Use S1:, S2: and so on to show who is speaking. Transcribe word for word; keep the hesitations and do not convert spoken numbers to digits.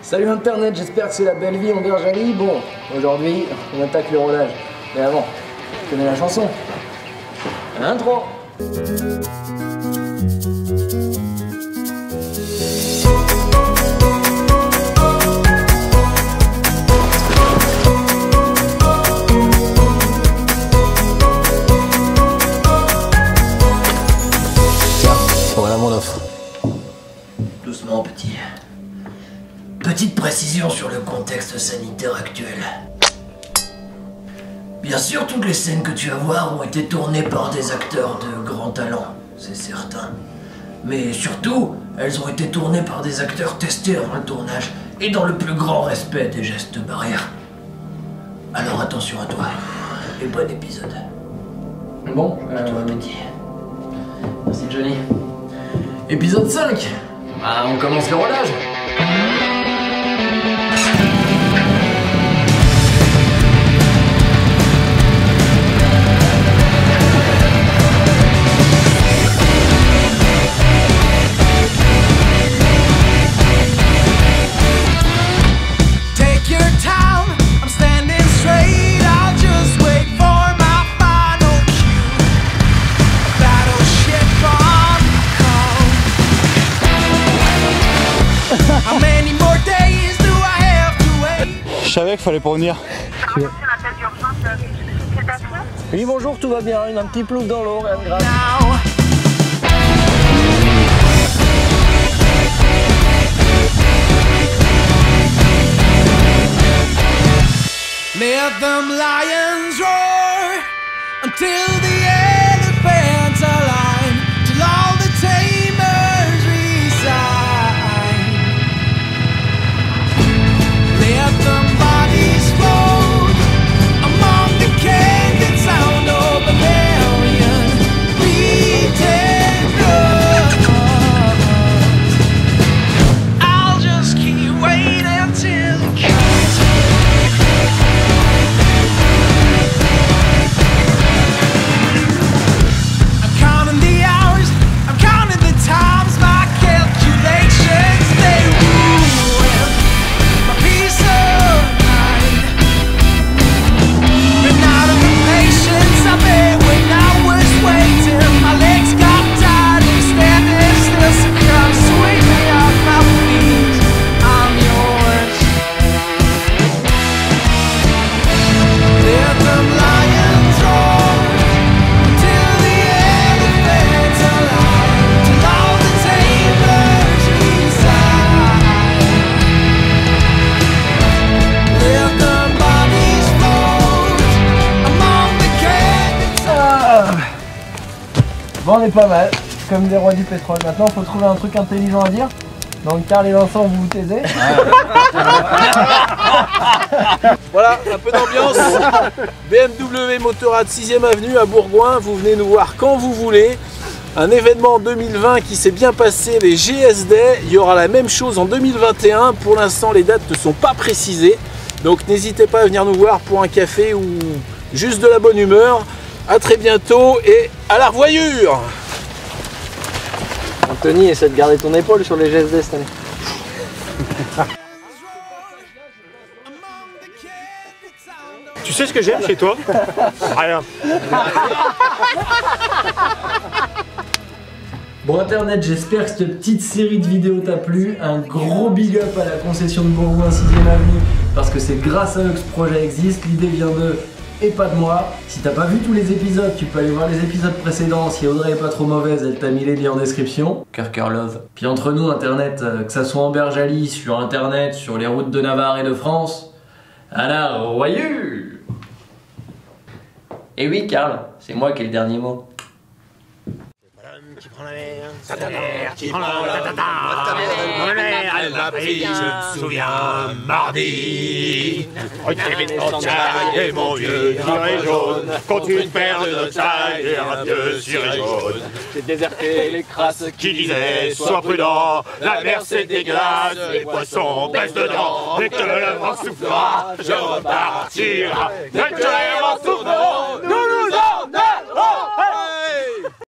S1: Salut Internet, j'espère que c'est la belle vie en Bergerie. Bon, aujourd'hui, on attaque le rodage. Mais avant, tu connais la chanson? Intro. Voilà mon offre. Doucement, petit. Petite précision sur le contexte sanitaire actuel. Bien sûr, toutes les scènes que tu vas voir ont été tournées par des acteurs de grand talent, c'est certain. Mais surtout, elles ont été tournées par des acteurs testés avant le tournage et dans le plus grand respect des gestes barrières. Alors attention à toi et bon épisode. Bon, à toi, euh... petit. Merci Johnny. Épisode cinq. Ah, on commence le rodage.
S2: Je savais qu'il fallait pas venir.
S1: Oui, bonjour, tout va bien. Un petit plouf dans l'eau, rien de grave.
S3: Let them lions roar until the elephants align, till all the tamers resign. Let them bodies float among the candid sound of a million beaten drums. I'll just keep waiting till it comes.
S1: Bon, on est pas mal, comme des rois du pétrole. Maintenant, il faut trouver un truc intelligent à dire. Donc, Carl et Vincent, vous vous taisez.
S4: Voilà, un peu d'ambiance. B M W Motorrad sixième avenue à Bourgoin. Vous venez nous voir quand vous voulez. Un événement en deux mille vingt qui s'est bien passé, les G S Day. Il y aura la même chose en deux mille vingt et un. Pour l'instant, les dates ne sont pas précisées. Donc, n'hésitez pas à venir nous voir pour un café ou juste de la bonne humeur. A très bientôt et à la revoyure.
S1: Anthony, essaie de garder ton épaule sur les G S D cette année.
S2: Tu sais ce que j'aime chez toi? Rien.
S1: Bon Internet, j'espère que cette petite série de vidéos t'a plu. Un gros big up à la concession de Bourgoin sixième avenue parce que c'est grâce à eux que ce projet existe. L'idée vient d'eux et pas de moi. Si t'as pas vu tous les épisodes, tu peux aller voir les épisodes précédents. Si Audrey est pas trop mauvaise, elle t'a mis les liens en description. Cœur cœur love. Puis entre nous, Internet, euh, que ça soit en Bergerie, sur Internet, sur les routes de Navarre et de France, à la revoyure. Et oui, Carl, c'est moi qui ai le dernier mot.
S5: Qui prend la mer, sa mère, qui prend la ta mère, elle m'a pris, je me souviens, mardi. Regardez mon taille et mon vieux ciré jaune, contre une paire de notre taille et un vieux ciré jaune. J'ai déserté les crasses qui disaient, sois prudent, la mer c'est dégueulasse, les poissons baissent dedans, dès que le vent soufflera, je repartirai, dès que le vent soufflera, nous